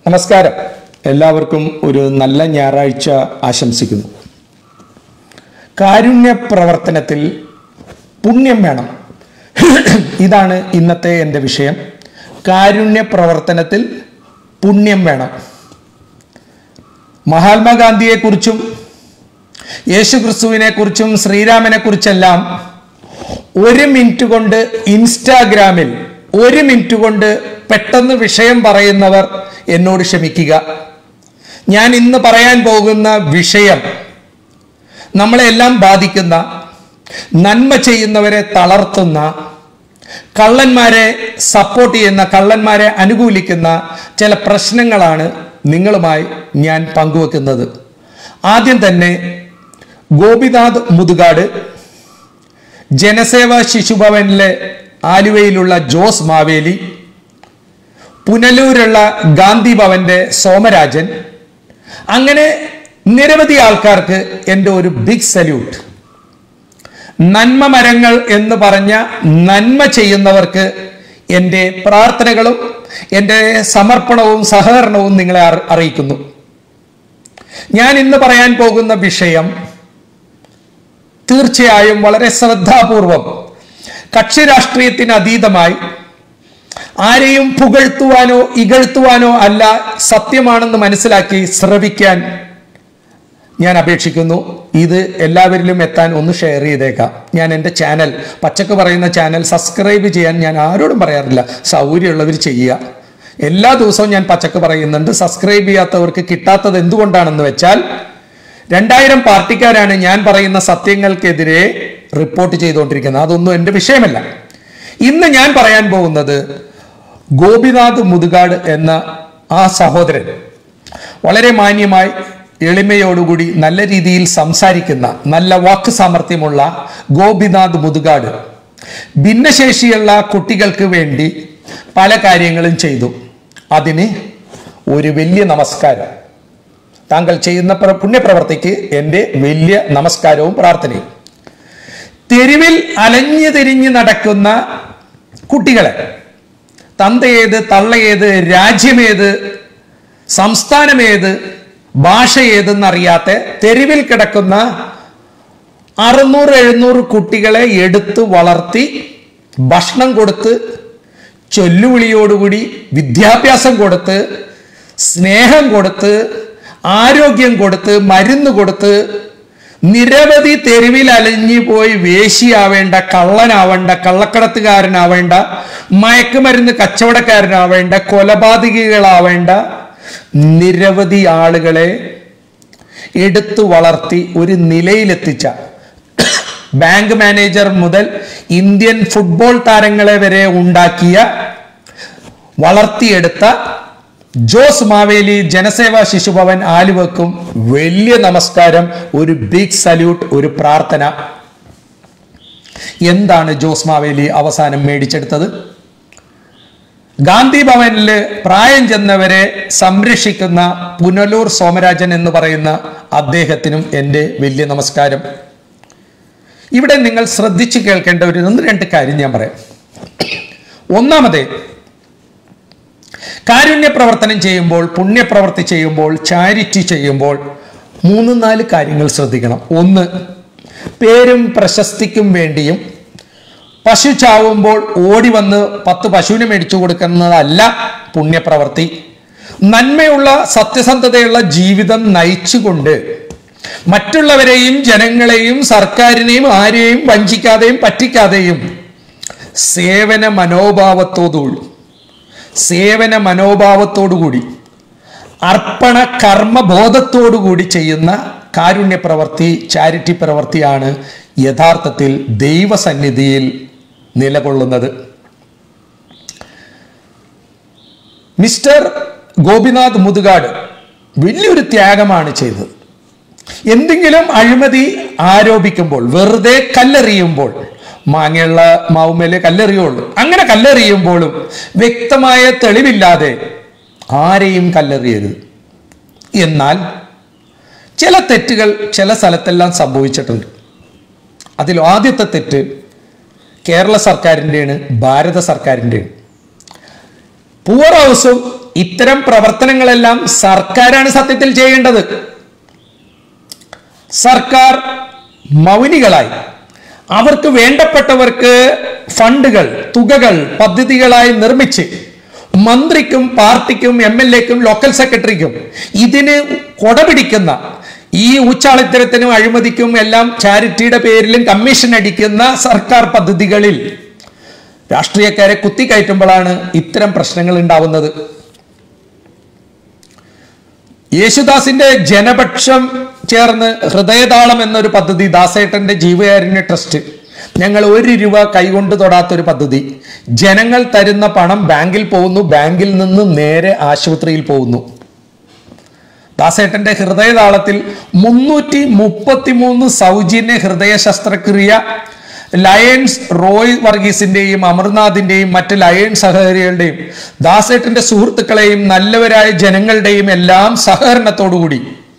നമസ്കാരം. എല്ലാവർക്കും ഒരു നല്ല ഞായറാഴ്ച ആശംസിക്കുന്നു. കാരുണ്യ പ്രവർത്തനത്തിൽ പുണ്യം വേണം. ഇതാണ് ഇന്നത്തെ എൻ്റെ വിഷയം. കാരുണ്യ പ്രവർത്തനത്തിൽ പുണ്യം വേണം. മഹാത്മാഗാന്ധിയെക്കുറിച്ചും യേശുക്രിസ്തുവിനെ കുറിച്ചും ശ്രീരാമനെ കുറിച്ചെല്ലാം ഒരു മിനിറ്റ് കൊണ്ട് ഇൻസ്റ്റാഗ്രാമിൽ ഒരു മിനിറ്റ് കൊണ്ട് പെട്ടെന്ന് വിഷയം പറയുന്നവർ എന്നോട് ക്ഷമിക്കുക. ഞാൻ ഇന്ന് പറയാൻ പോകുന്ന വിഷയം നമ്മളെല്ലാം ബാധിക്കുന്ന, നന്മ ചെയ്യുന്നവരെ തളർത്തുന്ന, കള്ളന്മാരെ സപ്പോർട്ട് ചെയ്യുന്ന, കള്ളന്മാരെ അനുകൂലിക്കുന്ന ചില പ്രശ്നങ്ങളാണ് നിങ്ങളുമായി ഞാൻ പങ്കുവെക്കുന്നത്. ആദ്യം തന്നെ ഗോപിനാഥ് മുതുകാട്, ജനസേവ ശിശുഭവനിലെ ആലുവയിലുള്ള ജോസ് മാവേലി, പുനലൂരുള്ള ഗാന്ധി ഭവന്റെ സോമരാജൻ, അങ്ങനെ നിരവധി ആൾക്കാർക്ക് എൻ്റെ ഒരു ബിഗ് സല്യൂട്ട്. നന്മ മരങ്ങൾ എന്ന് പറഞ്ഞ നന്മ ചെയ്യുന്നവർക്ക് എൻ്റെ പ്രാർത്ഥനകളും എൻ്റെ സമർപ്പണവും സഹകരണവും നിങ്ങളെ അറിയിക്കുന്നു. ഞാൻ ഇന്ന് പറയാൻ പോകുന്ന വിഷയം തീർച്ചയായും വളരെ ശ്രദ്ധാപൂർവം, കക്ഷി രാഷ്ട്രീയത്തിന് അതീതമായി, ആരെയും പുകഴ്ത്തുവാനോ ഇകഴ്ത്തുവാനോ അല്ല, സത്യമാണെന്ന് മനസ്സിലാക്കി ശ്രവിക്കാൻ ഞാൻ അപേക്ഷിക്കുന്നു. ഇത് എല്ലാവരിലും എത്താൻ ഒന്ന് ഷെയർ ചെയ്തേക്കാം. ഞാൻ എൻ്റെ ചാനൽ, പച്ചക്ക് പറയുന്ന ചാനൽ സബ്സ്ക്രൈബ് ചെയ്യാൻ ഞാൻ ആരോടും പറയാറില്ല. സൗകര്യമുള്ളവർ ചെയ്യുക. എല്ലാ ദിവസവും ഞാൻ പച്ചക്ക് പറയുന്നുണ്ട്. സബ്സ്ക്രൈബ് ചെയ്യാത്തവർക്ക് കിട്ടാത്തത് എന്തുകൊണ്ടാണെന്ന് വെച്ചാൽ, 2000 പാർട്ടിക്കാരാണ് ഞാൻ പറയുന്ന സത്യങ്ങൾക്കെതിരെ റിപ്പോർട്ട് ചെയ്തുകൊണ്ടിരിക്കുന്നത്. അതൊന്നും എൻ്റെ വിഷയമല്ല. ഇന്ന് ഞാൻ പറയാൻ പോകുന്നത് ഗോപിനാഥ് മുതുകാട് എന്ന ആ സഹോദരൻ, വളരെ മാന്യമായി എളിമയോടുകൂടി നല്ല രീതിയിൽ സംസാരിക്കുന്ന, നല്ല വാക്ക് സാമർഥ്യമുള്ള ഗോപിനാഥ് മുതുകാട് ഭിന്നശേഷിയുള്ള കുട്ടികൾക്ക് വേണ്ടി പല കാര്യങ്ങളും ചെയ്തു. അതിന് ഒരു വലിയ നമസ്കാരം. താങ്കൾ ചെയ്യുന്ന പുണ്യപ്രവർത്തിക്ക് എൻ്റെ വലിയ നമസ്കാരവും പ്രാർത്ഥനയും. തെരുവിൽ അലഞ്ഞു തിരിഞ്ഞ് നടക്കുന്ന കുട്ടികളെ, തന്തയേത് തള്ളയേത് രാജ്യമേത് സംസ്ഥാനമേത് ഭാഷ ഏതെന്നറിയാത്ത തെരുവിൽ കിടക്കുന്ന 600-700 കുട്ടികളെ എടുത്ത് വളർത്തി, ഭക്ഷണം കൊടുത്ത്, ചൊല്ലുവിളിയോടുകൂടി വിദ്യാഭ്യാസം കൊടുത്ത്, സ്നേഹം കൊടുത്ത്, ആരോഗ്യം കൊടുത്ത്, മരുന്ന് കൊടുത്ത്, നിരവധി തെരുവിൽ അലഞ്ഞു പോയി വേശിയാവേണ്ട, കള്ളനാവേണ്ട, കള്ളക്കടത്തുകാരനാവേണ്ട, മയക്കുമരുന്ന് കച്ചവടക്കാരനാവേണ്ട, കൊലപാതകികളാവേണ്ട നിരവധി ആളുകളെ എടുത്തു വളർത്തി ഒരു നിലയിലെത്തിച്ച, ബാങ്ക് മാനേജർ മുതൽ ഇന്ത്യൻ ഫുട്ബോൾ താരങ്ങളെ വരെ ഉണ്ടാക്കിയ, വളർത്തിയെടുത്ത ജോസ് മാവേലി ജനസേവ ശിശുഭവൻ ആലുവക്കും വലിയ നമസ്കാരം, ഒരു ബിഗ് സല്യൂട്ട്, ഒരു പ്രാർത്ഥന. എന്താണ് ജോസ് മാവേലി അവസാനം മേടിച്ചെടുത്തത്? ഗാന്ധി ഭവനില് പ്രായം ചെന്നവരെ സംരക്ഷിക്കുന്ന പുനലൂർ സോമരാജൻ എന്ന് പറയുന്ന അദ്ദേഹത്തിനും എൻ്റെ വലിയ നമസ്കാരം. ഇവിടെ നിങ്ങൾ ശ്രദ്ധിച്ചു കേൾക്കേണ്ട ഒരു 1-2 കാര്യം ഞാൻ പറയാം. ഒന്നാമത്, കാരുണ്യ പ്രവർത്തനം ചെയ്യുമ്പോൾ, പുണ്യപ്രവർത്തി ചെയ്യുമ്പോൾ, ചാരിറ്റി ചെയ്യുമ്പോൾ 3-4 കാര്യങ്ങൾ ശ്രദ്ധിക്കണം. ഒന്ന്, പേരും പ്രശസ്തിക്കും വേണ്ടിയും പശു ചാവുമ്പോൾ ഓടി വന്ന് 10 പശുവിനെ മേടിച്ചു കൊടുക്കുന്നതല്ല പുണ്യപ്രവർത്തി. നന്മയുള്ള സത്യസന്ധതയുള്ള ജീവിതം നയിച്ചുകൊണ്ട് മറ്റുള്ളവരെയും ജനങ്ങളെയും സർക്കാരിനെയും ആരെയും വഞ്ചിക്കാതെയും പറ്റിക്കാതെയും സേവന മനോഭാവത്തോടുകൂടി അർപ്പണ കർമ്മബോധത്തോടുകൂടി ചെയ്യുന്ന കാരുണ്യ പ്രവൃത്തി, ചാരിറ്റി പ്രവൃത്തിയാണ് യഥാർത്ഥത്തിൽ ദൈവസന്നിധിയിൽ നിലകൊള്ളുന്നത്. മിസ്റ്റർ ഗോപിനാഥ് മുതുകാട് വലിയൊരു ത്യാഗമാണ് ചെയ്തത്. എന്തെങ്കിലും അഴിമതി ആരോപിക്കുമ്പോൾ, വെറുതെ കല്ലെറിയുമ്പോൾ, മാങ്ങയുള്ള മാവുമേലെ കല്ലെറിയുള്ളൂ, അങ്ങനെ കല്ലെറിയുമ്പോഴും വ്യക്തമായ തെളിവില്ലാതെ ആരെയും കല്ലെറിയരുത്. എന്നാൽ ചില തെറ്റുകൾ ചില സ്ഥലത്തെല്ലാം സംഭവിച്ചിട്ടുണ്ട്. അതിൽ ആദ്യത്തെ തെറ്റ് കേരള സർക്കാരിൻ്റെയാണ്, ഭാരത സർക്കാരിൻ്റെയാണ്. പൂവർ ഹൗസും ഇത്തരം പ്രവർത്തനങ്ങളെല്ലാം സർക്കാരാണ് സത്യത്തിൽ ചെയ്യേണ്ടത്. സർക്കാർ മൗനികളായി അവർക്ക് വേണ്ടപ്പെട്ടവർക്ക് ഫണ്ടുകൾ, തുകകൾ പദ്ധതികളായി നിർമ്മിച്ച് മന്ത്രിക്കും പാർട്ടിക്കും MLA-ക്കും ലോക്കൽ സെക്രട്ടറിക്കും ഇതിന് കൊടപിടിക്കുന്ന, ഈ ഊച്ചാളിത്തരത്തിനും അഴിമതിക്കും എല്ലാം ചാരിറ്റിയുടെ പേരിലും കമ്മീഷൻ അടിക്കുന്ന സർക്കാർ പദ്ധതികളിൽ രാഷ്ട്രീയക്കാരെ കുത്തിക്കയറ്റുമ്പോഴാണ് ഇത്തരം പ്രശ്നങ്ങൾ ഉണ്ടാവുന്നത്. യേശുദാസിന്റെ ജനപക്ഷം ചേർന്ന് ഹൃദയതാളം എന്നൊരു പദ്ധതി, ദാസേട്ടന്റെ ജീവകാരുണ്യ ട്രസ്റ്റ്, ഞങ്ങൾ 1 രൂപ കൈകൊണ്ട് തൊടാത്തൊരു പദ്ധതി. ജനങ്ങൾ തരുന്ന പണം ബാങ്കിൽ പോകുന്നു, ബാങ്കിൽ നിന്ന് നേരെ ആശുപത്രിയിൽ പോകുന്നു. ദാസേട്ടന്റെ ഹൃദയതാളത്തിൽ 333 സൗജന്യ ഹൃദയ ശസ്ത്രക്രിയ ലയൺസ് റോയ് വർഗീസിന്റെയും അമർനാഥിന്റെയും മറ്റ് ലയൺസ് സഹകാരികളുടെയും ദാസേട്ടന്റെ സുഹൃത്തുക്കളെയും നല്ലവരായ ജനങ്ങളുടെയും എല്ലാം സഹകരണത്തോടുകൂടി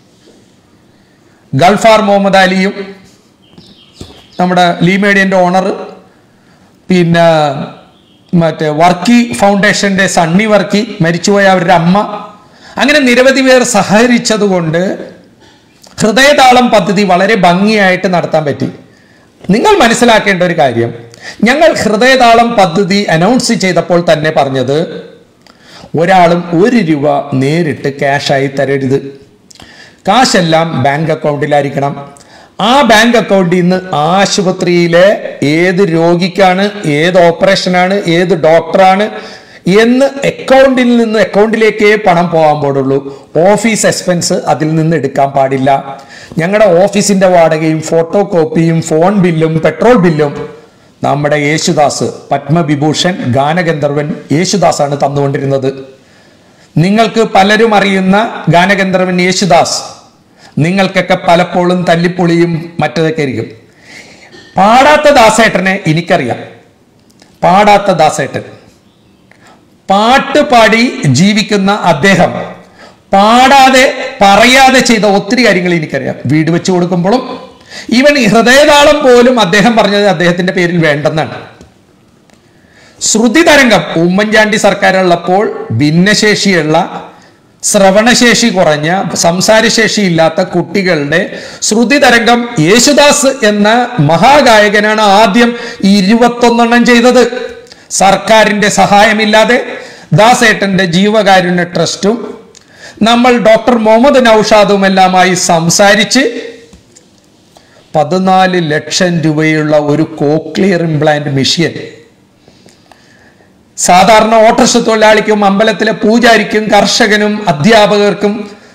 ഗൾഫാർ മുഹമ്മദ് അലിയും നമ്മുടെ ലീമേഡിയന്റെ ഓണർ, പിന്നെ മറ്റേ വർക്കി ഫൗണ്ടേഷന്റെ സണ്ണി വർക്കി, മരിച്ചുപോയ അവരുടെ അമ്മ, അങ്ങനെ നിരവധി പേർ സഹകരിച്ചതുകൊണ്ട് ഹൃദയതാളം പദ്ധതി വളരെ ഭംഗിയായിട്ട് നടത്താൻ പറ്റി. നിങ്ങൾ മനസ്സിലാക്കേണ്ട ഒരു കാര്യം, ഞങ്ങൾ ഹൃദയതാളം പദ്ധതി അനൗൺസ് ചെയ്തപ്പോൾ തന്നെ പറഞ്ഞത് ഒരാളും 1 രൂപ നേരിട്ട് ക്യാഷായി തരരുത്. കാശെല്ലാം ബാങ്ക് അക്കൗണ്ടിലായിരിക്കണം. ആ ബാങ്ക് അക്കൗണ്ടിൽ നിന്ന് ആശുപത്രിയിലെ ഏത് രോഗിക്കാണ്, ഏത് ഓപ്പറേഷനാണ്, ഏത് ഡോക്ടറാണ് എന്ന് അക്കൗണ്ടിൽ നിന്ന് അക്കൗണ്ടിലേക്കേ പണം പോകാൻ പാടുള്ളൂ. ഓഫീസ് എക്സ്പെൻസ് അതിൽ നിന്ന് എടുക്കാൻ പാടില്ല. ഞങ്ങളുടെ ഓഫീസിന്റെ വാടകയും ഫോട്ടോ കോപ്പിയും ഫോൺ ബില്ലും പെട്രോൾ ബില്ലും നമ്മുടെ യേശുദാസ്, പത്മവിഭൂഷൺ ഗാനഗന്ധർവൻ യേശുദാസാണ് തന്നുകൊണ്ടിരുന്നത്. നിങ്ങൾക്ക് പലരും അറിയുന്ന ഗാനഗന്ധർവൻ യേശുദാസ് നിങ്ങൾക്കൊക്കെ പലപ്പോഴും തല്ലിപ്പൊളിയും മറ്റതൊക്കെ ആയിരിക്കും. പാടാത്ത ദാസേട്ടനെ എനിക്കറിയാം. പാടാത്ത ദാസേട്ടൻ, പാട്ട് പാടി ജീവിക്കുന്ന അദ്ദേഹം പാടാതെ പറയാതെ ചെയ്ത ഒത്തിരി കാര്യങ്ങൾ എനിക്കറിയാം. വീട് വെച്ച് കൊടുക്കുമ്പോഴും ഈവൻ ഹൃദയതാളം പോലും അദ്ദേഹം പറഞ്ഞത് അദ്ദേഹത്തിന്റെ പേരിൽ വേണ്ടെന്നാണ്. ശ്രുതി തരംഗം ഉമ്മൻചാണ്ടി സർക്കാരുള്ളപ്പോൾ ഭിന്നശേഷിയുള്ള, ശ്രവണശേഷി കുറഞ്ഞ, സംസാരശേഷി ഇല്ലാത്ത കുട്ടികളുടെ ശ്രുതി തരംഗം യേശുദാസ് എന്ന മഹാഗായകനാണ് ആദ്യം 21 ചെയ്തത്. സർക്കാരിന്റെ സഹായമില്ലാതെ ദാസേട്ടന്റെ ജീവകാരുണ്യ ട്രസ്റ്റും നമ്മൾ ഡോക്ടർ മുഹമ്മദ് നൌഷാദും എല്ലാമായി സംസാരിച്ച് 14 ലക്ഷം രൂപയുള്ള ഒരു കോക്ലിയർ ഇംപ്ലാന്റ് മെഷീൻ സാധാരണ ഓട്ടോറിക്ഷ തൊഴിലാളിക്കും അമ്പലത്തിലെ പൂജാരിക്കും കർഷകനും അധ്യാപകർക്കും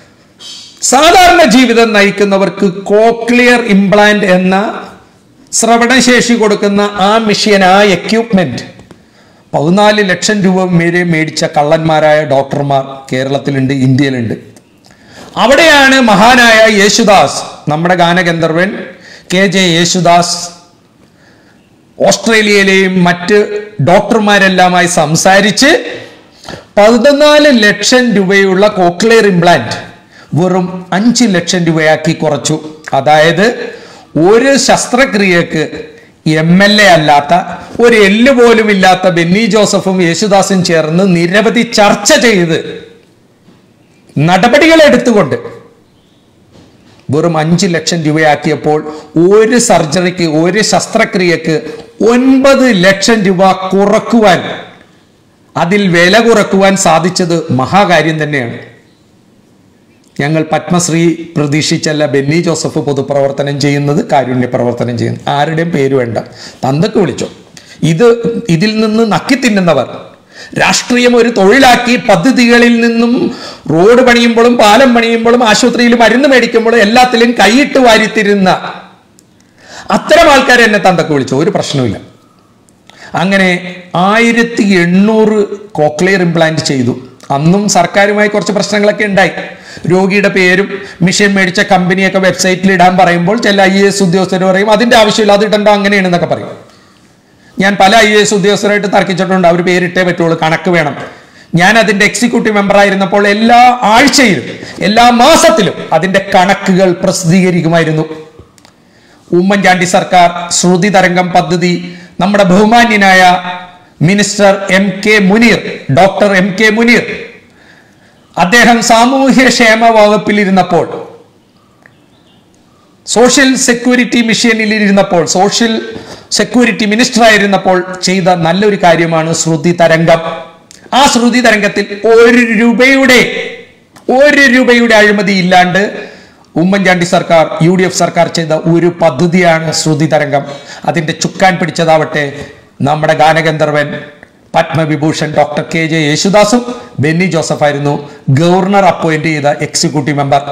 സാധാരണ ജീവിതം നയിക്കുന്നവർക്ക് കോക്ലിയർ ഇംപ്ലാന്റ് എന്ന ശ്രവണശേഷി കൊടുക്കുന്ന ആ മെഷീൻ, ആ എക്യുപ്മെന്റ് 14 ലക്ഷം രൂപ വരെ മേടിച്ച കള്ളന്മാരായ ഡോക്ടർമാർ കേരളത്തിലുണ്ട്, ഇന്ത്യയിലുണ്ട്. അവിടെയാണ് മഹാനായ യേശുദാസ്, നമ്മുടെ ഗാനഗന്ധർവൻ KJ യേശുദാസ് ഓസ്ട്രേലിയയിലെയും മറ്റ് ഡോക്ടർമാരെല്ലാമായി സംസാരിച്ച് 14 ലക്ഷം രൂപയുള്ള കോക്ലിയർ ഇംപ്ലാന്റ് വെറും 5 ലക്ഷം രൂപയാക്കി കുറച്ചു. അതായത് ഒരു ശസ്ത്രക്രിയക്ക് MLA അല്ലാത്ത, ഒരു എല്ല് പോലും ഇല്ലാത്ത ബെന്നി ജോസഫും യേശുദാസും ചേർന്ന് നിരവധി ചർച്ച ചെയ്ത് നടപടികൾ എടുത്തുകൊണ്ട് വെറും 5 ലക്ഷം രൂപയാക്കിയപ്പോൾ ഒരു സർജറിക്ക്, ഒരു ശസ്ത്രക്രിയക്ക് 9 ലക്ഷം രൂപ കുറക്കുവാൻ, അതിൽ വില കുറക്കുവാൻ സാധിച്ചത് മഹാകാര്യം തന്നെയാണ്. ഞങ്ങൾ പത്മശ്രീ പ്രതീക്ഷിച്ചല്ല ബെന്നി ജോസഫ് പൊതുപ്രവർത്തനം ചെയ്യുന്നത്, കാരുണ്യ പ്രവർത്തനം ചെയ്യുന്നത്. ആരുടെയും പേര് വേണ്ട, തന്തക്ക് വിളിച്ചോ. ഇതിൽ നിന്ന് നക്കി തിന്നുന്നവർ, രാഷ്ട്രീയം ഒരു തൊഴിലാക്കി പദ്ധതികളിൽ നിന്നും റോഡ് പണിയുമ്പോഴും പാലം പണിയുമ്പോഴും ആശുപത്രിയിൽ മരുന്ന് മേടിക്കുമ്പോഴും എല്ലാത്തിലും കൈയിട്ട് വാരിത്തിരുന്ന അത്തരം ആൾക്കാർ എന്നെ തന്തക്ക് വിളിച്ചു, ഒരു പ്രശ്നവുമില്ല. അങ്ങനെ 1800 കോക്ലിയർ ഇംപ്ലാന്റ് ചെയ്തു. അന്നും സർക്കാരുമായി കുറച്ച് പ്രശ്നങ്ങളൊക്കെ ഉണ്ടായി. രോഗിയുടെ പേരും മിഷൻ മേടിച്ച കമ്പനിയൊക്കെ വെബ്സൈറ്റിൽ ഇടാൻ പറയുമ്പോൾ ചില IAS ഉദ്യോഗസ്ഥർ പറയും അതിന്റെ ആവശ്യമില്ല, അത് ഇടണ്ട, അങ്ങനെയാണെന്നൊക്കെ പറയും. ഞാൻ പല IAS ഉദ്യോഗസ്ഥരായിട്ട് തർക്കിച്ചിട്ടുണ്ട്. അവർ പേരിട്ടേ പറ്റുള്ളൂ, കണക്ക് വേണം. ഞാൻ അതിന്റെ എക്സിക്യൂട്ടീവ് മെമ്പർ ആയിരുന്നപ്പോൾ എല്ലാ ആഴ്ചയിലും എല്ലാ മാസത്തിലും അതിന്റെ കണക്കുകൾ പ്രസിദ്ധീകരിക്കുമായിരുന്നു. ഉമ്മൻചാണ്ടി സർക്കാർ ശ്രുതി തരംഗം പദ്ധതി നമ്മുടെ ബഹുമാന്യനായ minister MK Muneer, doctor MK Muneer അദ്ദേഹം സാമൂഹ്യക്ഷേമ വകുപ്പിലിരുന്നപ്പോൾ, സോഷ്യൽ സെക്യൂരിറ്റി മിഷനിൽ ഇരുന്നപ്പോൾ, സോഷ്യൽ സെക്യൂരിറ്റി മിനിസ്റ്റർ ആയിരുന്നപ്പോൾ ചെയ്ത നല്ലൊരു കാര്യമാണ് ശ്രുതി തരംഗം. ആ ശ്രുതി തരംഗത്തിൽ ഒരു രൂപയുടെ അഴിമതി ഇല്ലാണ്ട് ഉമ്മൻചാണ്ടി സർക്കാർ, UDF സർക്കാർ ചെയ്ത ഒരു പദ്ധതിയാണ് ശ്രുതി തരംഗം. അതിന്റെ ചുക്കാൻ പിടിച്ചതാവട്ടെ നമ്മുടെ ഗാനഗന്ധർവൻ പത്മവിഭൂഷൺ ഡോക്ടർ KJ യേശുദാസും ബെന്നി ജോസഫായിരുന്നു ഗവർണർ അപ്പോയിന്റ് ചെയ്ത എക്സിക്യൂട്ടീവ് മെമ്പർ.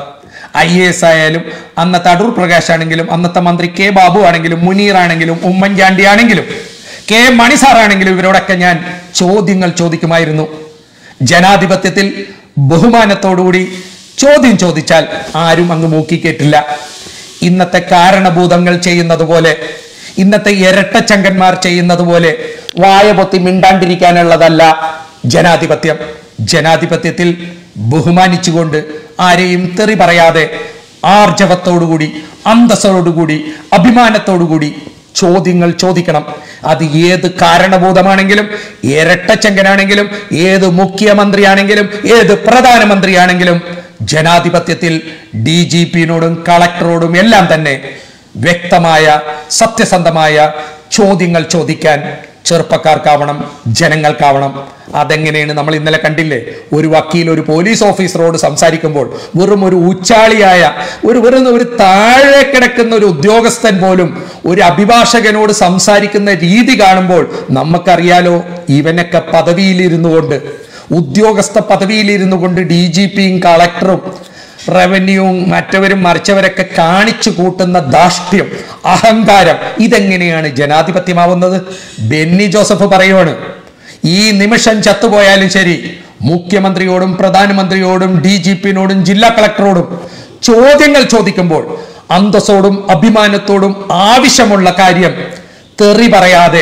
IAS ആയാലും അന്നത്തെ അടൂർ പ്രകാശ് ആണെങ്കിലും അന്നത്തെ മന്ത്രി K ബാബു ആണെങ്കിലും മുനീർ ആണെങ്കിലും ഉമ്മൻചാണ്ടി ആണെങ്കിലും K മണി സാറാണെങ്കിലും ഇവരോടൊക്കെ ഞാൻ ചോദ്യങ്ങൾ ചോദിക്കുമായിരുന്നു. ജനാധിപത്യത്തിൽ ബഹുമാനത്തോടുകൂടി ചോദ്യം ചോദിച്ചാൽ ആരും അങ്ങ് മൂക്കിക്കേറ്റില്ല. ഇന്നത്തെ കാരണഭൂതങ്ങൾ ചെയ്യുന്നത് പോലെ, ഇന്നത്തെ ഇരട്ടച്ചങ്കന്മാർ ചെയ്യുന്നത് പോലെ വായ പൊത്തി മിണ്ടാണ്ടിരിക്കാനുള്ളതല്ല ജനാധിപത്യം. ജനാധിപത്യത്തിൽ ബഹുമാനിച്ചുകൊണ്ട് ആരെയും തെറി പറയാതെ ആർജവത്തോടുകൂടി, അന്തസ്സോടുകൂടി, അഭിമാനത്തോടുകൂടി ചോദ്യങ്ങൾ ചോദിക്കണം. അത് ഏത് കാരണഭൂതമാണെങ്കിലും, ഇരട്ടച്ചങ്കനാണെങ്കിലും, ഏത് മുഖ്യമന്ത്രിയാണെങ്കിലും, ഏത് പ്രധാനമന്ത്രിയാണെങ്കിലും ജനാധിപത്യത്തിൽ DGP-നോടും കളക്ടറോടും എല്ലാം തന്നെ വ്യക്തമായ സത്യസന്ധമായ ചോദ്യങ്ങൾ ചോദിക്കാൻ ചെറുപ്പക്കാർക്കാവണം, ജനങ്ങൾക്കാവണം. അതെങ്ങനെയാണ് നമ്മൾ ഇന്നലെ കണ്ടില്ലേ? ഒരു വക്കീൽ ഒരു പോലീസ് ഓഫീസറോട് സംസാരിക്കുമ്പോൾ വെറും ഒരു ഊച്ചാളിയായ ഒരു താഴെ കിടക്കുന്ന ഒരു ഉദ്യോഗസ്ഥൻ പോലും ഒരു അഭിഭാഷകനോട് സംസാരിക്കുന്ന രീതി കാണുമ്പോൾ നമുക്കറിയാലോ, ഇവനൊക്കെ പദവിയിലിരുന്നു കൊണ്ട്, ഉദ്യോഗസ്ഥ പദവിയിലിരുന്നു കൊണ്ട് DGP-യും കളക്ടറും റവന്യൂവും മറ്റവരും മറിച്ചവരൊക്കെ കാണിച്ചു കൂട്ടുന്ന ധാർഷ്ട്യം, അഹങ്കാരം, ഇതെങ്ങനെയാണ് ജനാധിപത്യമാവുന്നത്? ബെന്നി ജോസഫ് പറയുവാണ്, ഈ നിമിഷം ചത്തുപോയാലും ശരി മുഖ്യമന്ത്രിയോടും പ്രധാനമന്ത്രിയോടും DGP-നോടും ജില്ലാ കളക്ടറോടും ചോദ്യങ്ങൾ ചോദിക്കുമ്പോൾ അന്തസ്സോടും അഭിമാനത്തോടും ആവശ്യമുള്ള കാര്യം തെറി പറയാതെ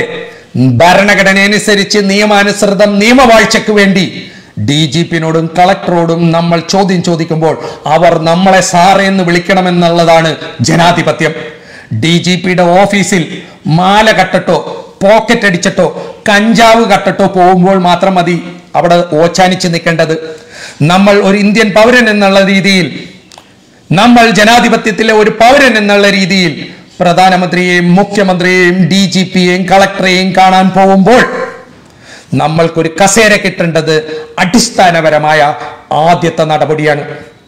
ഭരണഘടന അനുസരിച്ച് നിയമാനുസൃതം നിയമവാഴ്ചയ്ക്ക് വേണ്ടി DGP-നോടും കളക്ടറോടും നമ്മൾ ചോദ്യം ചോദിക്കുമ്പോൾ അവർ നമ്മളെ സാറേ എന്ന് വിളിക്കണമെന്നുള്ളതാണ് ജനാധിപത്യം. DGP-യുടെ ഓഫീസിൽ മാല കട്ടിട്ടോ പോക്കറ്റ് അടിച്ചിട്ടോ കഞ്ചാവ് കട്ടിട്ടോ പോകുമ്പോൾ മാത്രം മതി അവിടെ ഓച്ചാനിച്ച് നിൽക്കേണ്ടത്. നമ്മൾ ഒരു ഇന്ത്യൻ പൗരൻ എന്നുള്ള രീതിയിൽ, നമ്മൾ ജനാധിപത്യത്തിലെ ഒരു പൗരൻ എന്നുള്ള രീതിയിൽ പ്രധാനമന്ത്രിയെയും മുഖ്യമന്ത്രിയെയും DGP-യെയും കളക്ടറെയും കാണാൻ പോകുമ്പോൾ നമ്മൾക്കൊരു കസേര കിട്ടേണ്ടത് അടിസ്ഥാനപരമായ ആദ്യത്തെ നടപടിയാണ്.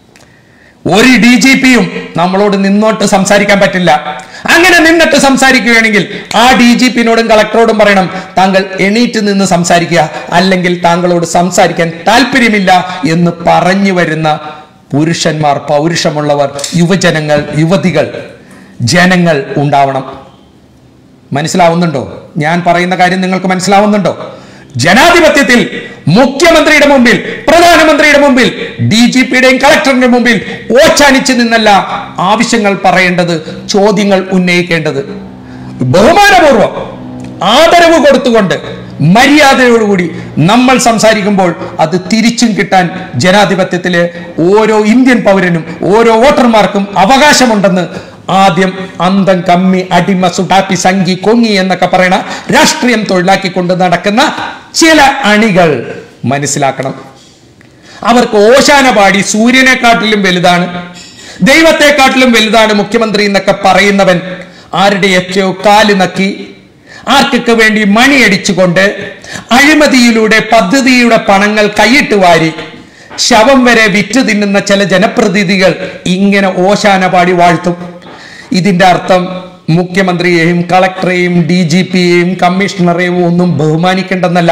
ഒരു DGP-യും നമ്മളോട് നിന്നോട്ട് സംസാരിക്കാൻ പറ്റില്ല. അങ്ങനെ നിന്നിട്ട് സംസാരിക്കുകയാണെങ്കിൽ ആ DGP-നോടും കളക്ടറോടും പറയണം, താങ്കൾ എണീറ്റ് നിന്ന് സംസാരിക്കുക, അല്ലെങ്കിൽ താങ്കളോട് സംസാരിക്കാൻ താല്പര്യമില്ല എന്ന് പറഞ്ഞു വരുന്ന പുരുഷന്മാർ, പൗരുഷമുള്ളവർ, യുവജനങ്ങൾ, യുവതികൾ, ജനങ്ങൾ ഉണ്ടാവണം. മനസ്സിലാവുന്നുണ്ടോ? ഞാൻ പറയുന്ന കാര്യം നിങ്ങൾക്ക് മനസ്സിലാവുന്നുണ്ടോ? ജനാധിപത്യത്തിൽ മുഖ്യമന്ത്രിയുടെ മുമ്പിൽ, പ്രധാനമന്ത്രിയുടെ മുമ്പിൽ, DGP-യുടെയും കളക്ടറിന്റെ മുമ്പിൽ ഓച്ചാനിച്ച് നിന്നല്ല ആവശ്യങ്ങൾ പറയേണ്ടത്, ചോദ്യങ്ങൾ ഉന്നയിക്കേണ്ടത്. ബഹുമാനപൂർവ്വം ആദരവ് കൊടുത്തുകൊണ്ട് മര്യാദയോടുകൂടി നമ്മൾ സംസാരിക്കുമ്പോൾ അത് തിരിച്ചും കിട്ടാൻ ജനാധിപത്യത്തിലെ ഓരോ ഇന്ത്യൻ പൗരനും, ഓരോ വോട്ടർമാർക്കും അവകാശമുണ്ടെന്ന് ആദ്യം അന്തം കമ്മി, അടിമ, സുടാപ്പി, സംഘി, കൊങ്ങി എന്നൊക്കെ പറയണ രാഷ്ട്രീയം തൊഴിലാക്കിക്കൊണ്ട് നടക്കുന്ന ചില അണികൾ മനസ്സിലാക്കണം. അവർക്ക് ഓശാന പാടി സൂര്യനെക്കാട്ടിലും വലുതാണ്, ദൈവത്തെക്കാട്ടിലും വലുതാണ് മുഖ്യമന്ത്രി എന്നൊക്കെ പറയുന്നവൻ ആരുടെയൊക്കെയോ കാല് നക്കി, ആർക്കൊക്കെ വേണ്ടി മണിയടിച്ചുകൊണ്ട് അഴിമതിയിലൂടെ പദ്ധതിയുടെ പണങ്ങൾ കൈയിട്ട് വാരി ശവം വരെ വിറ്റ് തിന്നുന്ന ചില ജനപ്രതിനിധികൾ ഇങ്ങനെ ഓശാന പാടി വാഴ്ത്തും. ഇതിന്റെ അർത്ഥം മുഖ്യമന്ത്രിയെയും കളക്ടറെയും DGP-യെയും കമ്മീഷണറെയും ഒന്നും ബഹുമാനിക്കേണ്ടെന്നല്ല.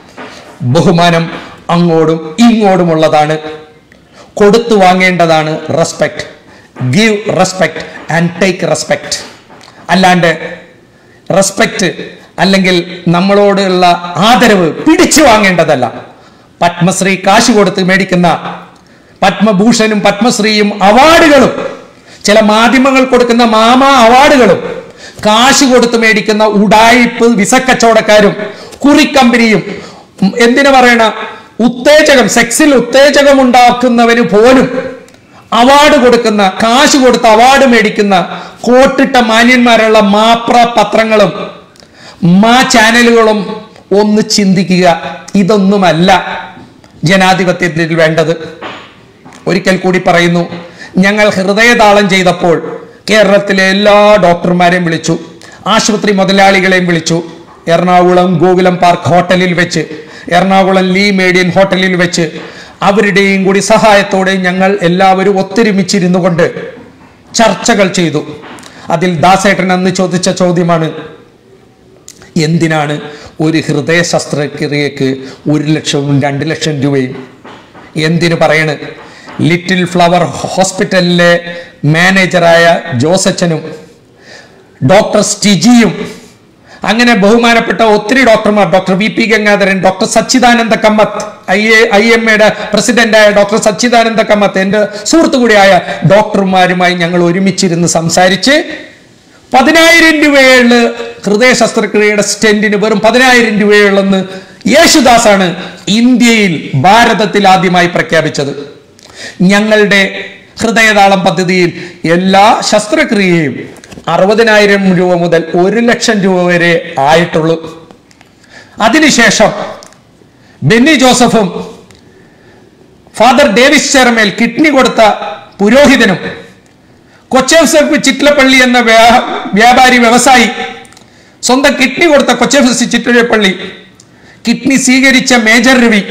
ബഹുമാനം അങ്ങോട്ടും ഇങ്ങോട്ടുമുള്ളതാണ്, കൊടുത്തു വാങ്ങേണ്ടതാണ്. Respect, give respect and take respect. അല്ലാണ്ട് റെസ്പെക്ട് അല്ലെങ്കിൽ നമ്മളോടുള്ള ആദരവ് പിടിച്ചു വാങ്ങേണ്ടതല്ല. പത്മശ്രീ കാശ് കൊടുത്ത് മേടിക്കുന്ന പത്മഭൂഷണും പത്മശ്രീയും അവാർഡുകളും, ചില മാധ്യമങ്ങൾ കൊടുക്കുന്ന മാമ അവാർഡുകളും കാശ് കൊടുത്ത് മേടിക്കുന്ന ഉഡായിപ്പ് വിസക്കച്ചവടക്കാരും കുറിക്കമ്പനിയും, എന്തിനു പറയണ ഉത്തേജകം, സെക്സിൽ ഉത്തേജകം ഉണ്ടാക്കുന്നവന് പോലും അവാർഡ് കൊടുക്കുന്ന, കാശ് കൊടുത്ത് അവാർഡ് മേടിക്കുന്ന കോട്ടിട്ട മാന്യന്മാരുള്ള മാപ്ര പത്രങ്ങളും മാ ചാനലുകളും ഒന്ന് ചിന്തിക്കുക. ഇതൊന്നുമല്ല ജനാധിപത്യത്തിൽ വേണ്ടത്. ഒരിക്കൽ കൂടി പറയുന്നു, ഞങ്ങൾ ഹൃദയതാളം ചെയ്തപ്പോൾ കേരളത്തിലെ എല്ലാ ഡോക്ടർമാരെയും വിളിച്ചു, ആശുപത്രി മുതലാളികളെയും വിളിച്ചു. എറണാകുളം ഗോകുലം പാർക്ക് ഹോട്ടലിൽ വെച്ച്, എറണാകുളം ലീ മേഡിയൻ ഹോട്ടലിൽ വെച്ച് അവരുടെയും കൂടി സഹായത്തോടെ ഞങ്ങൾ എല്ലാവരും ഒത്തൊരുമിച്ചിരുന്നു കൊണ്ട് ചർച്ചകൾ ചെയ്തു. അതിൽ ദാസേട്ടൻ അന്ന് ചോദിച്ച ചോദ്യമാണ്, എന്തിനാണ് ഒരു ഹൃദയ ശസ്ത്രക്രിയക്ക് 1 ലക്ഷവും 2 ലക്ഷം രൂപയും? എന്തിനു പറയണ്? ലിറ്റിൽ ഫ്ലവർ ഹോസ്പിറ്റലിലെ മാനേജറായ ജോസച്ചനും ഡോക്ടർ സ്റ്റിജിയും അങ്ങനെ ബഹുമാനപ്പെട്ട ഒത്തിരി ഡോക്ടർമാർ, doctor V P Gangadharan, doctor Sachidananda Kamath, IMA പ്രസിഡന്റായ ഡോക്ടർ സച്ചിദാനന്ദ കമ്മത്ത്, എൻ്റെ സുഹൃത്തു കൂടിയായ ഡോക്ടർമാരുമായി ഞങ്ങൾ ഒരുമിച്ചിരുന്ന് സംസാരിച്ച് 10,000 രൂപയുള്ള ഹൃദയ ശസ്ത്രക്രിയയുടെ സ്റ്റെന്റിന് വെറും 10,000 രൂപയുള്ളെന്ന് യേശുദാസാണ് ഇന്ത്യയിൽ, ഭാരതത്തിൽ ആദ്യമായി പ്രഖ്യാപിച്ചത്. ഞങ്ങളുടെ ഹൃദയതാളം പദ്ധതിയിൽ എല്ലാ ശസ്ത്രക്രിയയും 60,000 രൂപ മുതൽ 1 ലക്ഷം രൂപ വരെ ആയിട്ടുള്ളൂ. അതിനുശേഷം ബെന്നി ജോസഫും ഫാദർ ഡേവിസ് ചെറമേൽ കിഡ്നി കൊടുത്ത പുരോഹിതനും കൊച്ചേഫ് ചിറ്റലപ്പള്ളി എന്ന വ്യാപാരി വ്യവസായി സ്വന്തം കിഡ്നി കൊടുത്ത കൊച്ചേഫ് ചിറ്റലപ്പള്ളി, കിഡ്നി സ്വീകരിച്ച major Ravi,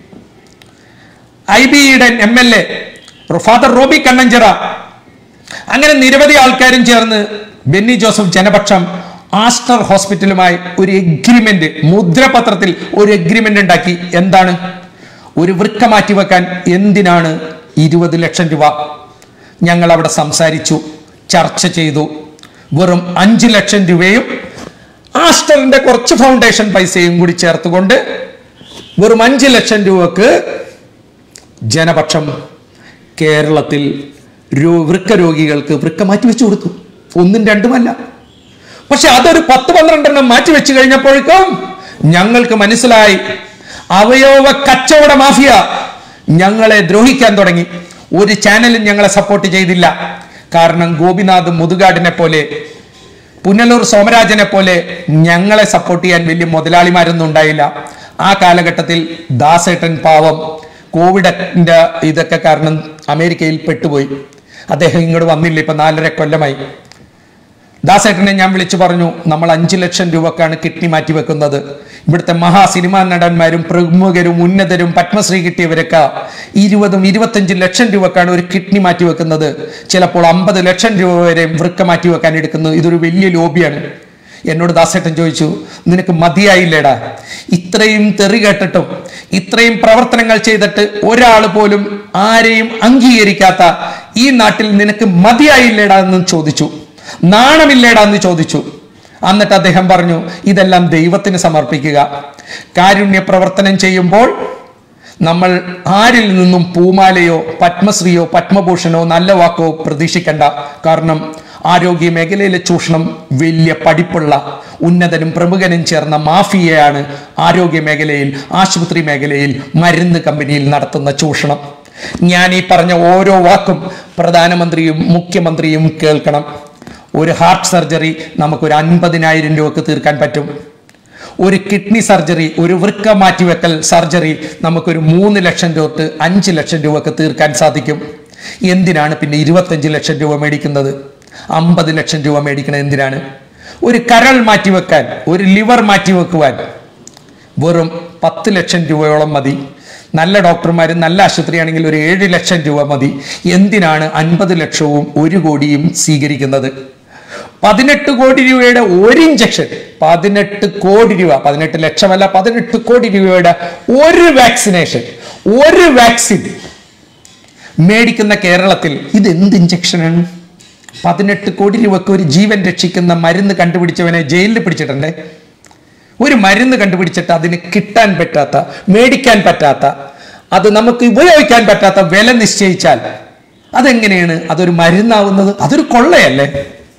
IB Eden MLA, father Robby Kannanchira, അങ്ങനെ നിരവധി ആൾക്കാരും ചേർന്ന് ബെന്നി ജോസഫ് ജനപക്ഷം ആസ്റ്റർ ഹോസ്പിറ്റലുമായി ഒരു എഗ്രിമെന്റ്, മുദ്രപത്രത്തിൽ ഒരു എഗ്രിമെന്റ് ഉണ്ടാക്കി. എന്താണ്? ഒരു വൃക്ക മാറ്റിവെക്കാൻ എന്തിനാണ് 20 ലക്ഷം രൂപ? ഞങ്ങൾ അവിടെ സംസാരിച്ചു, ചർച്ച ചെയ്തു. വെറും 5 ലക്ഷം രൂപയും ആസ്റ്ററിന്റെ കുറച്ച് ഫൗണ്ടേഷൻ പൈസയും കൂടി ചേർത്തുകൊണ്ട് വെറും 5 ലക്ഷം രൂപക്ക് ജനപക്ഷം കേരളത്തിൽ വൃക്ക രോഗികൾക്ക് വൃക്ക മാറ്റിവെച്ചു കൊടുത്തു. 1ഉം 2ഉമല്ല. പക്ഷെ അതൊരു 10-12 മാറ്റിവെച്ചു കഴിഞ്ഞപ്പോഴേക്കും ഞങ്ങൾക്ക് മനസ്സിലായി, അവയവ കച്ചവട മാഫിയ ഞങ്ങളെ ദ്രോഹിക്കാൻ തുടങ്ങി. ഒരു ചാനലും ഞങ്ങളെ സപ്പോർട്ട് ചെയ്തില്ല. കാരണം ഗോപിനാഥ് മുതുകാടിനെ പോലെ, പുനലൂർ സോമരാജനെ പോലെ ഞങ്ങളെ സപ്പോർട്ട് ചെയ്യാൻ വലിയ മുതലാളിമാരൊന്നും ഉണ്ടായില്ല. ആ കാലഘട്ടത്തിൽ ദാസേട്ടൻ പാവം കോവിഡിന്റെ ഇതൊക്കെ കാരണം അമേരിക്കയിൽ പെട്ടുപോയി. അദ്ദേഹം ഇങ്ങോട്ട് വന്നില്ല. ഇപ്പൊ 4.5 കൊല്ലമായി. ദാസേട്ടനെ ഞാൻ വിളിച്ചു പറഞ്ഞു, നമ്മൾ 5 ലക്ഷം രൂപക്കാണ് കിഡ്നി മാറ്റിവെക്കുന്നത്. ഇവിടുത്തെ മഹാ സിനിമാ നടന്മാരും പ്രമുഖരും ഉന്നതരും പത്മശ്രീ കിട്ടിയവരൊക്കെ 20-25 ലക്ഷം രൂപക്കാണ് ഒരു കിഡ്നി മാറ്റിവെക്കുന്നത്. ചിലപ്പോൾ 50 ലക്ഷം രൂപ വരെ വൃക്ക മാറ്റിവെക്കാൻ എടുക്കുന്നു. ഇതൊരു വലിയ ലോബിയാണ്. എന്നോട് ദാസേട്ടൻ ചോദിച്ചു, നിനക്ക് മതിയായില്ലേടാ? ഇത്രയും തെറി കേട്ടിട്ടും ഇത്രയും പ്രവർത്തനങ്ങൾ ചെയ്തിട്ട് ഒരാൾ പോലും ആരെയും അംഗീകരിക്കാത്ത ഈ നാട്ടിൽ നിനക്ക് മതിയായില്ലേടാ എന്ന് ചോദിച്ചു. നാണമില്ലേടാ എന്ന് ചോദിച്ചു. എന്നിട്ട് അദ്ദേഹം പറഞ്ഞു, ഇതെല്ലാം ദൈവത്തിന് സമർപ്പിക്കുക. കാരുണ്യ പ്രവർത്തനം ചെയ്യുമ്പോൾ നമ്മൾ ആരിൽ നിന്നും പൂമാലയോ പത്മശ്രീയോ പത്മഭൂഷണോ നല്ല വാക്കോ പ്രതീക്ഷിക്കണ്ട. കാരണം ആരോഗ്യ മേഖലയിലെ ചൂഷണം വലിയ പഠിപ്പുള്ള ഉന്നതനും പ്രമുഖനും ചേർന്ന മാഫിയയാണ് ആരോഗ്യ മേഖലയിൽ, ആശുപത്രി മേഖലയിൽ, മരുന്ന് കമ്പനിയിൽ നടത്തുന്ന ചൂഷണം. ഞാൻ ഈ പറഞ്ഞ ഓരോ വാക്കും പ്രധാനമന്ത്രിയും മുഖ്യമന്ത്രിയും കേൾക്കണം. ഒരു ഹാർട്ട് സർജറി നമുക്കൊരു 50,000 രൂപക്ക് തീർക്കാൻ പറ്റും. ഒരു കിഡ്നി സർജറി, ഒരു വൃക്ക മാറ്റിവെക്കൽ സർജറി നമുക്കൊരു 3 ലക്ഷം തൊട്ട് 5 ലക്ഷം രൂപക്ക് തീർക്കാൻ സാധിക്കും. എന്തിനാണ് പിന്നെ 25 ലക്ഷം രൂപ മേടിക്കുന്നത്? 50 ലക്ഷം രൂപ മേടിക്കണത് എന്തിനാണ്? ഒരു കരൾ മാറ്റിവെക്കാൻ, ഒരു ലിവർ മാറ്റിവെക്കുവാൻ വെറും 10 ലക്ഷം രൂപയോളം മതി. നല്ല ഡോക്ടർമാരും നല്ല ആശുപത്രിയാണെങ്കിൽ ഒരു 7 ലക്ഷം രൂപ മതി. എന്തിനാണ് 50 ലക്ഷവും 1 കോടിയും സ്വീകരിക്കുന്നത്? 18 കോടി രൂപയുടെ ഒരു ഇഞ്ചക്ഷൻ, 18 കോടി രൂപ, 18 ലക്ഷമല്ല, 18 കോടി രൂപയുടെ ഒരു വാക്സിനേഷൻ, ഒരു വാക്സിൻ മേടിക്കുന്ന കേരളത്തിൽ ഇതെന്ത് ഇഞ്ചക്ഷനാണ്? 18 കോടി രൂപക്ക് ഒരു ജീവൻ രക്ഷിക്കുന്ന മരുന്ന് കണ്ടുപിടിച്ചവനെ ജയിലിൽ പിടിച്ചിട്ടുണ്ടേ. ഒരു മരുന്ന് കണ്ടുപിടിച്ചിട്ട് അതിന് കിട്ടാൻ പറ്റാത്ത, മേടിക്കാൻ പറ്റാത്ത, അത് നമുക്ക് ഉപയോഗിക്കാൻ പറ്റാത്ത വില നിശ്ചയിച്ചാൽ അതെങ്ങനെയാണ് അതൊരു മരുന്നാവുന്നത്? അതൊരു കൊള്ളയല്ലേ?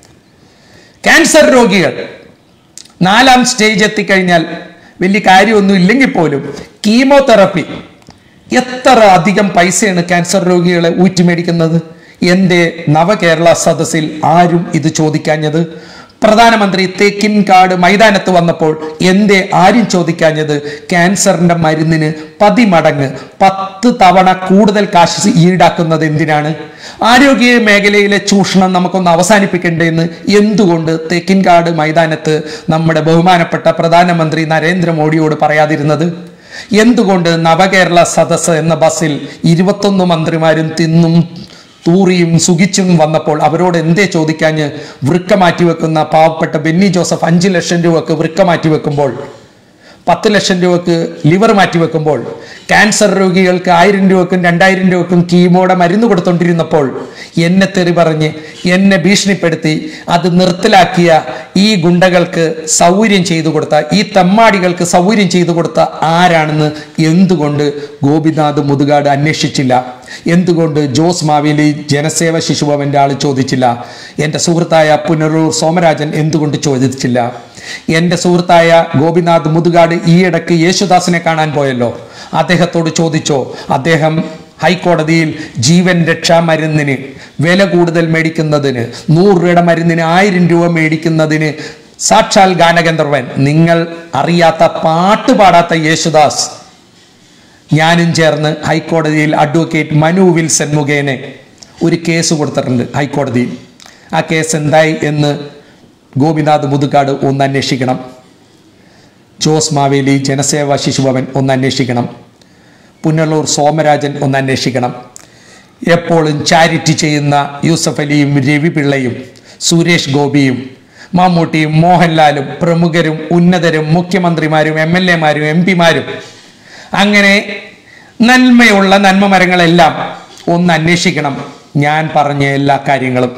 ക്യാൻസർ രോഗികൾ 4ാം സ്റ്റേജ് എത്തിക്കഴിഞ്ഞാൽ വലിയ കാര്യമൊന്നും ഇല്ലെങ്കിൽ പോലും കീമോതെറപ്പി, എത്ര അധികം പൈസയാണ് ക്യാൻസർ രോഗികളെ ഊറ്റിമേടിക്കുന്നത്? എൻ്റെ നവകേരള സദസ്സിൽ ആരും ഇത് ചോദിക്കാഞ്ഞത്? പ്രധാനമന്ത്രി തേക്കിൻകാട് മൈതാനത്ത് വന്നപ്പോൾ എന്തേ ആരും ചോദിക്കാഞ്ഞത് ക്യാൻസറിന്റെ മരുന്നിന് 10 മടങ്ങ് 10 തവണ കൂടുതൽ കാശ് ഈടാക്കുന്നത് എന്തിനാണ്? ആരോഗ്യ മേഖലയിലെ ചൂഷണം നമുക്കൊന്ന് അവസാനിപ്പിക്കേണ്ടതെന്ന് എന്തുകൊണ്ട് തേക്കിൻകാട് മൈതാനത്ത് നമ്മുടെ ബഹുമാനപ്പെട്ട പ്രധാനമന്ത്രി നരേന്ദ്രമോദിയോട് പറയാതിരുന്നത്? എന്തുകൊണ്ട് നവകേരള സദസ് എന്ന ബസ്സിൽ 21 മന്ത്രിമാരും തിന്നും തൂറിയും സുഖിച്ചും വന്നപ്പോൾ അവരോട് എന്തേ ചോദിക്കാഞ്ഞ്? വൃക്ക മാറ്റിവെക്കുന്ന പാവപ്പെട്ട ബെന്നി ജോസഫ് 5 ലക്ഷം രൂപക്ക് വൃക്ക മാറ്റിവെക്കുമ്പോൾ, 10 ലക്ഷം രൂപക്ക് ലിവർ മാറ്റിവെക്കുമ്പോൾ, ക്യാൻസർ രോഗികൾക്ക് 1000 രൂപക്കും 2000 രൂപക്കും കീമോടെ മരുന്ന് കൊടുത്തോണ്ടിരുന്നപ്പോൾ എന്നെ തെറി പറഞ്ഞ് എന്നെ ഭീഷണിപ്പെടുത്തി അത് നിർത്തലാക്കിയ ഈ ഗുണ്ടകൾക്ക് സൗകര്യം ചെയ്തു കൊടുത്ത, ഈ തെമ്മാടികൾക്ക് സൗകര്യം ചെയ്തു കൊടുത്ത ആരാണെന്ന് എന്തുകൊണ്ട് ഗോപിനാഥ് മുതുകാട് അന്വേഷിച്ചില്ല? എന്തുകൊണ്ട് ജോസ് മാവേലി ജനസേവ ശിശുഭവന്റെ ആൾ ചോദിച്ചില്ല? എൻ്റെ സുഹൃത്തായ പുനലൂർ സോമരാജൻ എന്തുകൊണ്ട് ചോദിച്ചില്ല? എൻ്റെ സുഹൃത്തായ ഗോപിനാഥ് മുതുകാട് ഈയിടക്ക് യേശുദാസിനെ കാണാൻ പോയല്ലോ, അദ്ദേഹത്തോട് ചോദിച്ചോ? അദ്ദേഹം ഹൈക്കോടതിയിൽ ജീവൻ രക്ഷാ മരുന്നിന് വില കൂടുതൽ മേടിക്കുന്നതിന്, 100 രൂപയുടെ മരുന്നിന് 1000 രൂപ മേടിക്കുന്നതിന് സാക്ഷാൽ ഗാനഗന്ധർവൻ, നിങ്ങൾ അറിയാത്ത പാട്ട് പാടാത്ത യേശുദാസ് ഞാനും ചേർന്ന് ഹൈക്കോടതിയിൽ അഡ്വക്കേറ്റ് മനു വിൽസൺ മുഖേന ഒരു കേസ് കൊടുത്തിട്ടുണ്ട് ഹൈക്കോടതിയിൽ. ആ കേസ് എന്തായി എന്ന് ഗോപിനാഥ് മുതുകാട് ഒന്ന് അന്വേഷിക്കണം. ജോസ് മാവേലി ജനസേവ ശിശുഭവൻ ഒന്ന് അന്വേഷിക്കണം. പുനലൂർ സോമരാജൻ ഒന്ന് അന്വേഷിക്കണം. എപ്പോഴും ചാരിറ്റി ചെയ്യുന്ന യൂസഫ് അലിയും രവി പിള്ളയും സുരേഷ് ഗോപിയും മമ്മൂട്ടിയും മോഹൻലാലും പ്രമുഖരും ഉന്നതരും മുഖ്യമന്ത്രിമാരും MLA-മാരും MP-മാരും അങ്ങനെ നന്മയുള്ള നന്മ മരങ്ങളെല്ലാം ഒന്ന് അന്വേഷിക്കണം. ഞാൻ പറഞ്ഞ എല്ലാ കാര്യങ്ങളും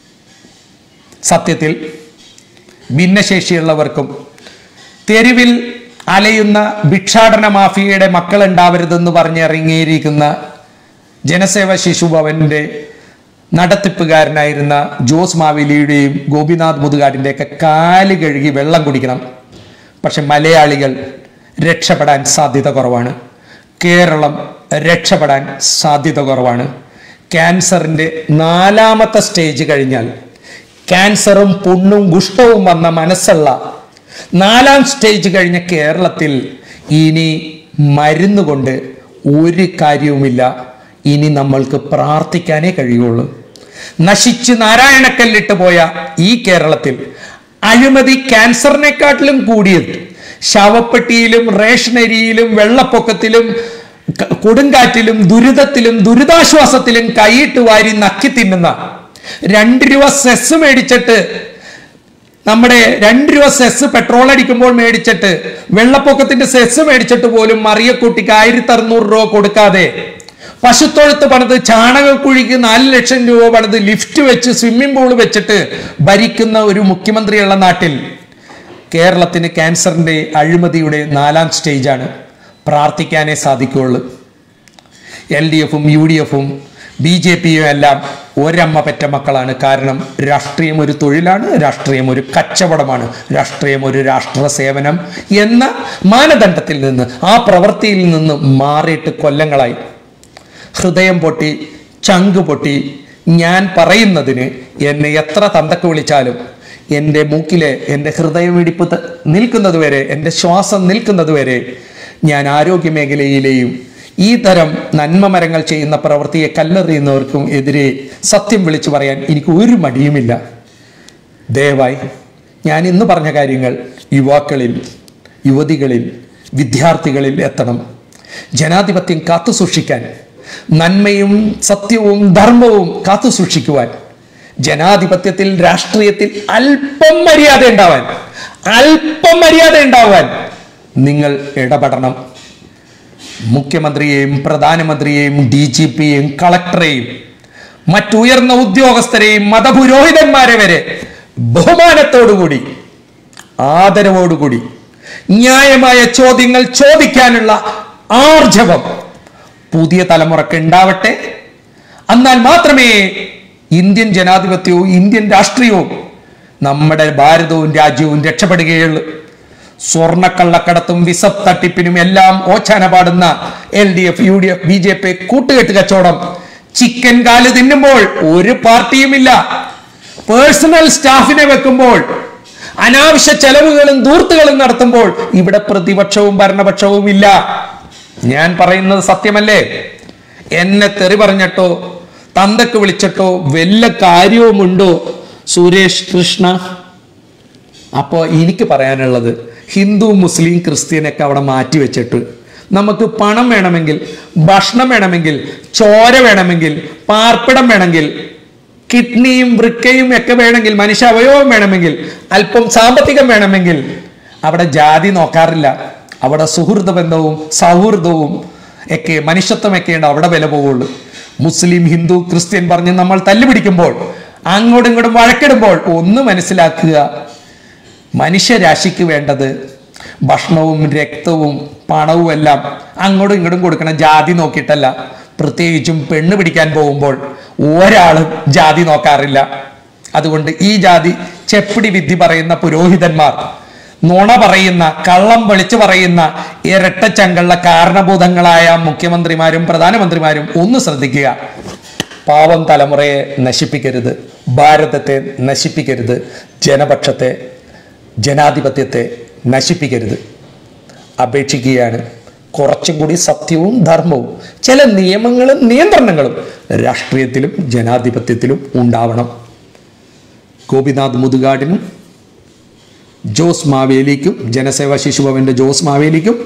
സത്യത്തിൽ ഭിന്നശേഷിയുള്ളവർക്കും തെരുവിൽ അലയുന്ന ഭിക്ഷാടന മാഫിയയുടെ മക്കൾ ഉണ്ടാവരുതെന്ന് പറഞ്ഞിറങ്ങിയിരിക്കുന്ന ജനസേവ ശിശുഭവന്റെ നടത്തിപ്പുകാരനായിരുന്ന ജോസ് മാവേലിയുടെയും ഗോപിനാഥ് മുതുകാടിൻ്റെയൊക്കെ കാല് കഴുകി വെള്ളം കുടിക്കണം. പക്ഷെ മലയാളികൾ രക്ഷപ്പെടാൻ സാധ്യത കുറവാണ്. കേരളം രക്ഷപ്പെടാൻ സാധ്യത കുറവാണ്. ക്യാൻസറിൻ്റെ 4ാമത്തെ സ്റ്റേജ് കഴിഞ്ഞാൽ, ക്യാൻസറും പുണ്ണും കുഷ്ഠവും വന്ന മനസ്സുള്ള 4ാം സ്റ്റേജ് കഴിഞ്ഞ കേരളത്തിൽ ഇനി മരുന്നുകൊണ്ട് ഒരു കാര്യവുമില്ല. ഇനി നമ്മൾക്ക് പ്രാർത്ഥിക്കാനേ കഴിയുള്ളൂ. നശിച്ച് നാരായണക്കല്ലിട്ട് പോയ ഈ കേരളത്തിൽ അഴിമതി ക്യാൻസറിനെക്കാട്ടിലും കൂടിയത് ശവപ്പെട്ടിയിലും റേഷനരിയിലും വെള്ളപ്പൊക്കത്തിലും കൊടുങ്കാറ്റിലും ദുരിതത്തിലും ദുരിതാശ്വാസത്തിലും കൈയിട്ട് വാരി നക്കി തിന്നുന്ന 2 രൂപ സെസ് മേടിച്ചിട്ട്, നമ്മുടെ 2 രൂപ സെസ് പെട്രോൾ അടിക്കുമ്പോൾ മേടിച്ചിട്ട്, വെള്ളപ്പൊക്കത്തിന്റെ സെസ് മേടിച്ചിട്ട് പോലും മറിയക്കുട്ടിക്ക് 1600 രൂപ കൊടുക്കാതെ, പശുത്തൊഴുത്ത് പണിത് ചാണകക്കുഴിക്ക് 4 ലക്ഷം രൂപ പണിത് ലിഫ്റ്റ് വെച്ച് സ്വിമ്മിംഗ് പൂൾ വെച്ചിട്ട് ഭരിക്കുന്ന ഒരു മുഖ്യമന്ത്രിയുള്ള നാട്ടിൽ കേരളത്തിന് ക്യാൻസറിന്റെ അഴിമതിയുടെ 4ാം സ്റ്റേജാണ്. പ്രാർത്ഥിക്കാനേ സാധിക്കുകയുള്ളൂ. LDF-ഉം UDF-ഉം BJP-യും എല്ലാം ഒരമ്മ പെറ്റ മക്കളാണ്. കാരണം രാഷ്ട്രീയം ഒരു തൊഴിലാണ്, രാഷ്ട്രീയം ഒരു കച്ചവടമാണ്, രാഷ്ട്രീയം ഒരു രാഷ്ട്ര സേവനം എന്ന മാനദണ്ഡത്തിൽ നിന്ന്, ആ പ്രവൃത്തിയിൽ നിന്ന് മാറിയിട്ട് കൊല്ലങ്ങളായി. ഹൃദയം പൊട്ടി, ചങ്ക് പൊട്ടി, ഞാൻ പറയുന്നതിന് എന്നെ എത്ര തന്തക്ക് വിളിച്ചാലും എൻ്റെ മൂക്കിലെ എൻ്റെ ഹൃദയമിടിപ്പ് നിൽക്കുന്നത് വരെ, എൻ്റെ ശ്വാസം നിൽക്കുന്നത് വരെ ഞാൻ ആരോഗ്യ മേഖലയിലെയും ഈ തരം നന്മ മരങ്ങൾ ചെയ്യുന്ന പ്രവൃത്തിയെ കല്ലെറിയുന്നവർക്കും എതിരെ സത്യം വിളിച്ചു പറയാൻ എനിക്ക് ഒരു മടിയുമില്ല. ദയവായി ഞാൻ ഇന്ന് പറഞ്ഞ കാര്യങ്ങൾ യുവാക്കളിൽ, യുവതികളിൽ, വിദ്യാർത്ഥികളിൽ എത്തണം. ജനാധിപത്യം കാത്തു സൂക്ഷിക്കാൻ, നന്മയും സത്യവും ധർമ്മവും കാത്തു സൂക്ഷിക്കുവാൻ, ജനാധിപത്യത്തിൽ രാഷ്ട്രീയത്തിൽ അല്പം മര്യാദ ഉണ്ടാവാൻ നിങ്ങൾ ഇടപെടണം. മുഖ്യമന്ത്രിയെയും പ്രധാനമന്ത്രിയെയും DGP-യെയും കളക്ടറെയും മറ്റുയർന്ന ഉദ്യോഗസ്ഥരെയും മതപുരോഹിതന്മാരെ വരെ ബഹുമാനത്തോടുകൂടി, ആദരവോടുകൂടി ന്യായമായ ചോദ്യങ്ങൾ ചോദിക്കാനുള്ള ആർജവം പുതിയ തലമുറക്ക് ഉണ്ടാവട്ടെ. എന്നാൽ മാത്രമേ ഇന്ത്യൻ ജനാധിപത്യവും ഇന്ത്യൻ രാഷ്ട്രീയവും നമ്മുടെ ഭാരതവും രാജ്യവും രക്ഷപ്പെടുകയുള്ളൂ. സ്വർണ്ണക്കള്ളക്കടത്തും വിസ തട്ടിപ്പിനും എല്ലാം ഓച്ചാന പാടുന്ന LDF, UDF, BJP കൂട്ടുകെട്ട് കച്ചവടം ചിക്കൻ കാല് തിന്നുമ്പോൾ ഒരു പാർട്ടിയുമില്ല. പേഴ്സണൽ സ്റ്റാഫിനെ വെക്കുമ്പോൾ അനാവശ്യ ചെലവുകളും ധൂർത്തുകളും നടത്തുമ്പോൾ ഇവിടെ പ്രതിപക്ഷവും ഭരണപക്ഷവും ഇല്ല. ഞാൻ പറയുന്നത് സത്യമല്ലേ? എന്നെ തെറി പറഞ്ഞിട്ടോ തന്തക്ക് വിളിച്ചിട്ടോ വല്ല കാര്യവുമുണ്ടോ സുരേഷ് കൃഷ്ണ? അപ്പോൾ എനിക്ക് പറയാനുള്ളത്, ഹിന്ദു മുസ്ലിം ക്രിസ്ത്യനൊക്കെ അവിടെ മാറ്റി വെച്ചിട്ട് നമുക്ക് പണം വേണമെങ്കിൽ, ഭക്ഷണം വേണമെങ്കിൽ, ചോര വേണമെങ്കിൽ, പാർപ്പിടം വേണമെങ്കിൽ, കിഡ്നിയും വൃക്കയും ഒക്കെ വേണമെങ്കിൽ, മനുഷ്യ അവയവം വേണമെങ്കിൽ, അല്പം സാമ്പത്തികം വേണമെങ്കിൽ, അവിടെ ജാതി നോക്കാറില്ല. അവിടെ സുഹൃത്ത് ബന്ധവും സൗഹൃദവും ഒക്കെ മനുഷ്യത്വമൊക്കെയാണ് അവിടെ വില പോവുള്ളൂ. മുസ്ലിം ഹിന്ദു ക്രിസ്ത്യൻ പറഞ്ഞ് നമ്മൾ തല്ലുപിടിക്കുമ്പോൾ, അങ്ങോട്ടും ഇങ്ങോട്ടും വഴക്കിടുമ്പോൾ ഒന്ന് മനസ്സിലാക്കുക, മനുഷ്യരാശിക്ക് വേണ്ടത് ഭക്ഷണവും രക്തവും പണവും എല്ലാം അങ്ങോട്ടും ഇങ്ങോട്ടും കൊടുക്കണം, ജാതി നോക്കിയിട്ടല്ല. പ്രത്യേകിച്ചും പെണ്ണ് പിടിക്കാൻ പോകുമ്പോൾ ഒരാളും ജാതി നോക്കാറില്ല. അതുകൊണ്ട് ഈ ജാതി ചെപ്പിടി വിധി പറയുന്ന പുരോഹിതന്മാർ, നുണ പറയുന്ന, കള്ളം വിളിച്ചു പറയുന്ന ഇരട്ടച്ചങ്കളുള്ള കാരണഭൂതങ്ങളായ മുഖ്യമന്ത്രിമാരും പ്രധാനമന്ത്രിമാരും ഒന്ന് ശ്രദ്ധിക്കുക. പാവം തലമുറയെ നശിപ്പിക്കരുത്, ഭാരതത്തെ നശിപ്പിക്കരുത്, ജനപക്ഷത്തെ ജനാധിപത്യത്തെ നശിപ്പിക്കരുത്. അപേക്ഷിക്കുകയാണ്, കുറച്ചും കൂടി സത്യവും ധർമ്മവും ചില നിയമങ്ങളും നിയന്ത്രണങ്ങളും രാഷ്ട്രീയത്തിലും ജനാധിപത്യത്തിലും ഉണ്ടാവണം. ഗോപിനാഥ് മുതുകാടിനും ജോസ് മാവേലിക്കും, ജനസേവാ ശിശുഭവന്റെ ജോസ് മാവേലിക്കും,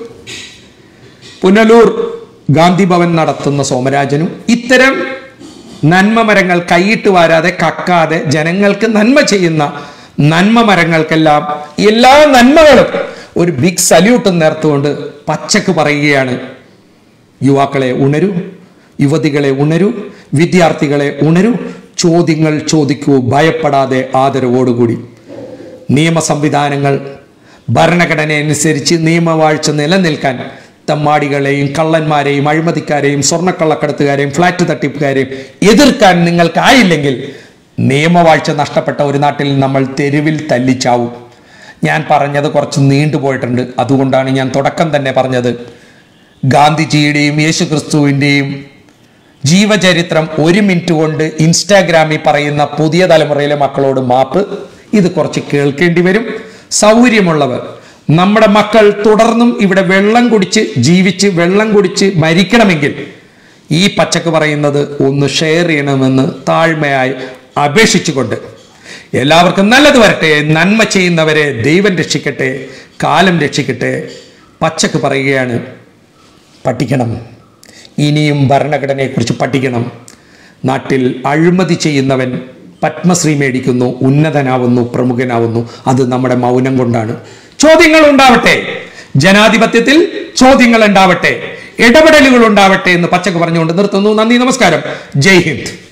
പുനലൂർ ഗാന്ധി ഭവൻ നടത്തുന്ന സോമരാജനും ഇത്തരം നന്മ മരങ്ങൾ കൈയിട്ട് വാരാതെ കക്കാതെ ജനങ്ങൾക്ക് നന്മ ചെയ്യുന്ന നന്മ മരങ്ങൾക്കെല്ലാം എല്ലാ നന്മകളും ഒരു ബിഗ് സല്യൂട്ടും നേർത്തുകൊണ്ട് പച്ചക്ക് പറയുകയാണ്. യുവാക്കളെ ഉണരൂ, യുവതികളെ ഉണരൂ, വിദ്യാർത്ഥികളെ ഉണരൂ, ചോദ്യങ്ങൾ ചോദിക്കൂ, ഭയപ്പെടാതെ ആദരവോടുകൂടി. നിയമ സംവിധാനങ്ങൾ ഭരണഘടന അനുസരിച്ച് നിയമവാഴ്ച നിലനിൽക്കാൻ തമ്മാടികളെയും കള്ളന്മാരെയും അഴിമതിക്കാരെയും സ്വർണ്ണക്കള്ളക്കടത്തുകാരെയും ഫ്ലാറ്റ് തട്ടിപ്പുകാരെയും എതിർക്കാൻ നിങ്ങൾക്കായില്ലെങ്കിൽ നിയമവാഴ്ച നഷ്ടപ്പെട്ട ഒരു നാട്ടിൽ നമ്മൾ തെരുവിൽ തല്ലിച്ചാവും. ഞാൻ പറഞ്ഞത് കുറച്ച് നീണ്ടുപോയിട്ടുണ്ട്, അതുകൊണ്ടാണ് ഞാൻ തുടക്കം തന്നെ പറഞ്ഞത്. ഗാന്ധിജിയുടെയും യേശുക്രിസ്തുവിൻ്റെയും ജീവചരിത്രം 1 മിനിറ്റ് കൊണ്ട് ഇൻസ്റ്റാഗ്രാമിൽ പറയുന്ന പുതിയ തലമുറയിലെ മക്കളോട് മാപ്പ്. ഇത് കുറച്ച് കേൾക്കേണ്ടി വരും. സൗകര്യമുള്ളവർ, നമ്മുടെ മക്കൾ തുടർന്നും ഇവിടെ വെള്ളം കുടിച്ച് ജീവിച്ച് വെള്ളം കുടിച്ച് മരിക്കണമെങ്കിൽ ഈ പച്ചക്ക് പറയുന്നത് ഒന്ന് ഷെയർ ചെയ്യണമെന്ന് താഴ്മയായി അപേക്ഷിച്ചുകൊണ്ട്, എല്ലാവർക്കും നല്ലത് വരട്ടെ, നന്മ ചെയ്യുന്നവരെ ദൈവം രക്ഷിക്കട്ടെ, കാലം രക്ഷിക്കട്ടെ. പച്ചക്ക് പറയുകയാണ്, പഠിക്കണം, ഇനിയും ഭരണഘടനയെക്കുറിച്ച് പഠിക്കണം. നാട്ടിൽ അഴിമതി ചെയ്യുന്നവൻ പത്മശ്രീ മേടിക്കുന്നു, ഉന്നതനാവുന്നു, പ്രമുഖനാവുന്നു. അത് നമ്മുടെ മൗനം കൊണ്ടാണ്. ചോദ്യങ്ങൾ ഉണ്ടാവട്ടെ, ജനാധിപത്യത്തിൽ ചോദ്യങ്ങൾ ഉണ്ടാവട്ടെ, ഇടപെടലുകൾ ഉണ്ടാവട്ടെ എന്ന് പച്ചക്ക് പറഞ്ഞുകൊണ്ട് നിർത്തുന്നു. നന്ദി, നമസ്കാരം, ജയ് ഹിന്ദ്.